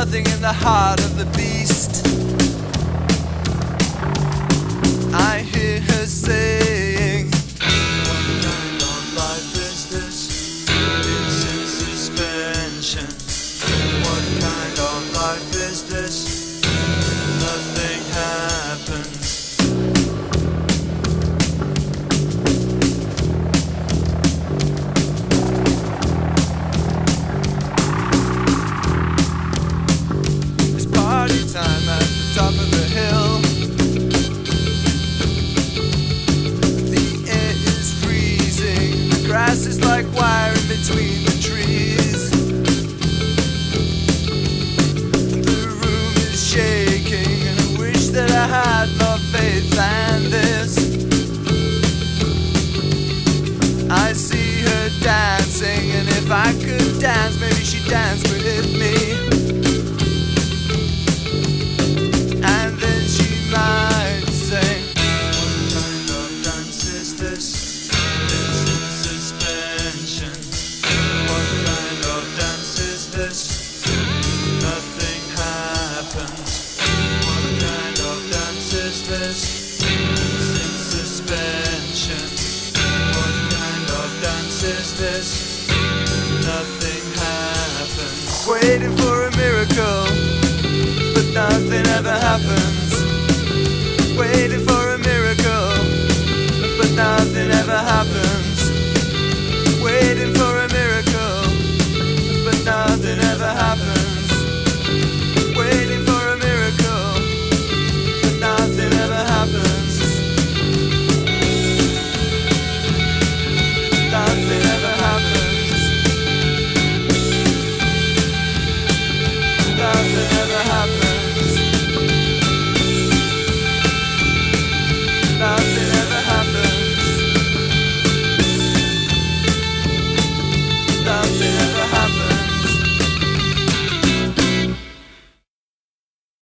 nothing in the heart of the beast. I hear her saying, what kind of life is this? It's in suspension. What kind of life is this? Nothing happens. It's party time at the top of the hill. The air is freezing. The grass is like wire in between the trees. The room is shaking, and I wish that I had more faith than this. I see her dancing, and if I could dance, maybe she'd dance with me. And then she might say, what kind of dance is this? It's in suspension. What kind of dance is this? Nothing happens. What kind of dance is this? It's in suspension. What kind of dance is this? Nothing happens. Waiting for a miracle, but nothing ever happens. Waiting for a miracle, but nothing ever happens. Waiting for a miracle, but nothing ever happens. Waiting for a miracle, but nothing ever happens. Nothing ever happens. Nothing